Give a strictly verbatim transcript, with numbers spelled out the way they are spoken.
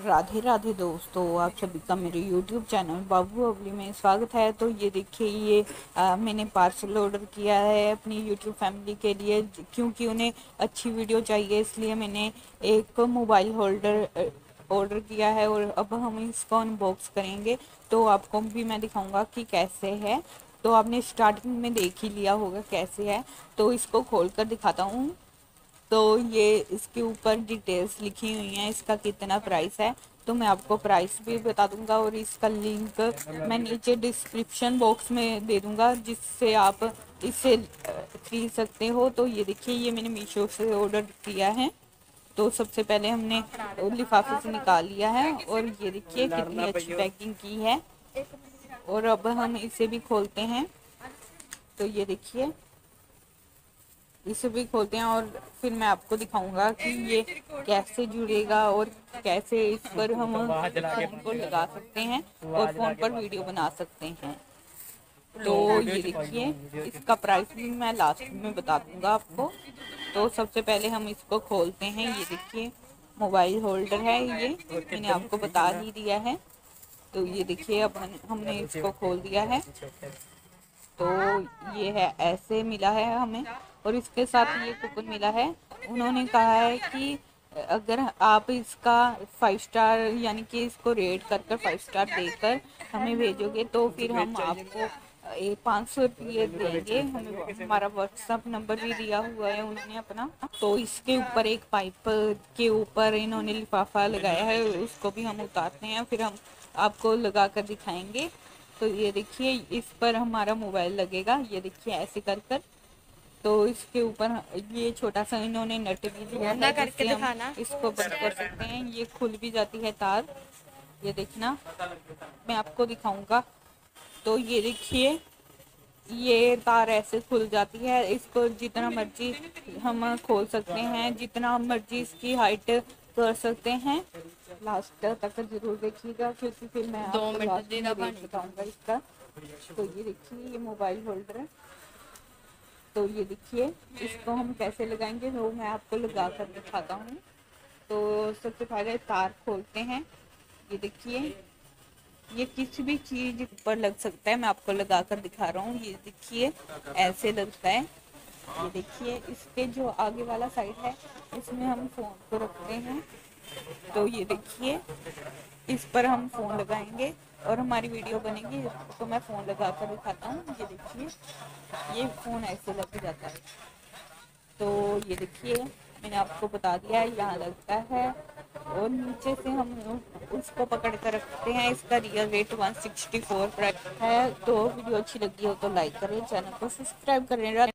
राधे राधे दोस्तों, आप सभी का मेरे यूट्यूब चैनल बाबू अवली में स्वागत है। तो ये देखिए, ये आ, मैंने पार्सल ऑर्डर किया है अपनी यूट्यूब फैमिली के लिए, क्योंकि उन्हें अच्छी वीडियो चाहिए, इसलिए मैंने एक मोबाइल होल्डर ऑर्डर किया है। और अब हम इसको अनबॉक्स करेंगे, तो आपको भी मैं दिखाऊंगा कि कैसे है। तो आपने स्टार्टिंग में देख ही लिया होगा कैसे है, तो इसको खोल कर दिखाता हूँ। तो ये इसके ऊपर डिटेल्स लिखी हुई हैं, इसका कितना प्राइस है, तो मैं आपको प्राइस भी बता दूंगा और इसका लिंक मैं नीचे डिस्क्रिप्शन बॉक्स में दे दूंगा, जिससे आप इसे खरीद सकते हो। तो ये देखिए, ये मैंने मीशो से ऑर्डर किया है। तो सबसे पहले हमने लिफाफे से निकाल लिया है, और ये देखिए कितनी अच्छी पैकिंग की है। और अब हम इसे भी खोलते हैं। तो ये देखिए, इसे भी खोलते हैं और फिर मैं आपको दिखाऊंगा कि ये कैसे जुड़ेगा और कैसे इस पर हम फोन को लगा सकते हैं और फोन पर वीडियो बना सकते हैं। तो ये देखिए, इसका प्राइस भी मैं लास्ट में बता दूंगा आपको। तो सबसे पहले हम इसको खोलते हैं। ये देखिए, मोबाइल होल्डर है, ये मैंने आपको बता ही दिया है। तो ये देखिए, अब हमने इसको खोल दिया है। तो ये है, ऐसे मिला है हमें, और इसके साथ ये कूपन मिला है। उन्होंने कहा है कि अगर आप इसका फाइव स्टार यानी कि इसको रेट कर कर फाइव स्टार देकर हमें भेजोगे, तो फिर हम आपको एक पाँच सौ रुपये देंगे। हमें हमारा व्हाट्सअप नंबर भी दिया हुआ है उन्होंने अपना। तो इसके ऊपर एक पाइप के ऊपर इन्होंने लिफाफा लगाया है, उसको भी हम उतारते हैं, फिर हम आपको लगा कर दिखाएंगे। तो ये देखिए, इस पर हमारा मोबाइल लगेगा, ये देखिए ऐसे कर कर। तो इसके ऊपर ये छोटा सा इन्होंने नट भी दिया है, जिससे हम इसको बंद कर सकते हैं। ये खुल भी जाती है तार, ये देखना, मैं आपको दिखाऊंगा। तो ये देखिए, ये तार ऐसे खुल जाती है, इसको जितना मर्जी हम खोल सकते हैं, जितना मर्जी इसकी हाइट कर सकते हैं। लास्ट तक जरूर देखिएगा, क्योंकि फिर मैं आपको लास्ट में रेट बताऊंगा इसका। तो ये देखिए, ये मोबाइल होल्डर है। तो ये देखिए, इसको हम कैसे लगाएंगे वो मैं आपको लगा कर दिखाता हूँ। तो सबसे पहले तार खोलते हैं। ये देखिए, ये किसी भी चीज पर लग सकता है, मैं आपको लगा कर दिखा रहा हूँ। ये देखिए, ऐसे लगता है। ये देखिए, इसके जो आगे वाला साइड है, इसमें हम फोन को रखते हैं। तो ये देखिए, इस पर हम फोन लगाएंगे और हमारी वीडियो बनेगी। तो मैं फोन लगा कर दिखाता हूँ। ये देखिए, ये फोन ऐसे लग जाता है। तो ये देखिए, मैंने आपको बता दिया है, यहाँ लगता है और नीचे से हम उसको पकड़ कर रखते हैं। इसका real rate one sixty four है। तो वीडियो अच्छी लगी हो तो लाइक करें, चैनल को सब्सक्राइब करें।